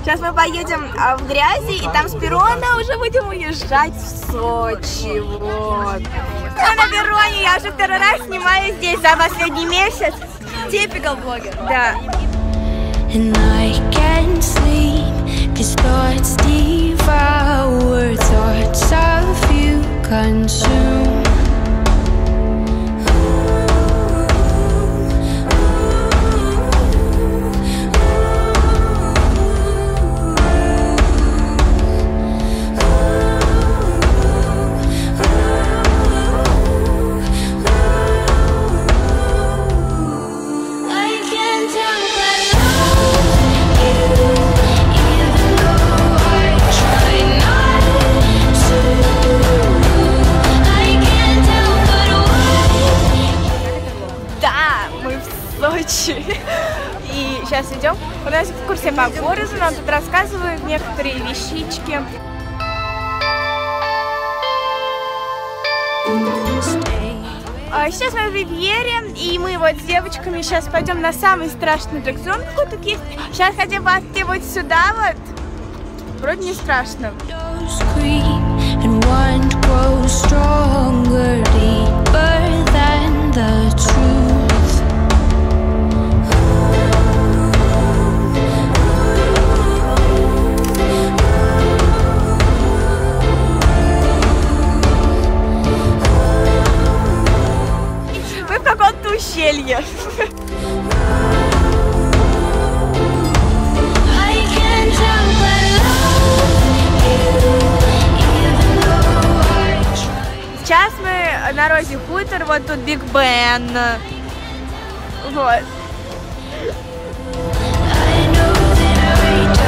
Сейчас мы поедем в грязи, и там с перрона уже будем уезжать в Сочи. Вот. Я на перроне, я уже второй раз снимаю здесь за последний месяц. Типикал блогер. Да. And I can't sleep, 'cause thoughts devour, thoughts of you consume. И сейчас идем. У нас экскурсия по городу, нам тут рассказывают некоторые вещички. Сейчас мы в Ривьере, и мы вот с девочками сейчас пойдем на самый страшный аттракцион, какой тут есть. Сейчас хотя бы идти вот сюда вот. Вроде не страшно. Мы в каком-то ущелье. Сейчас мы на Розе Хутор, вот тут Биг Бен. Вот.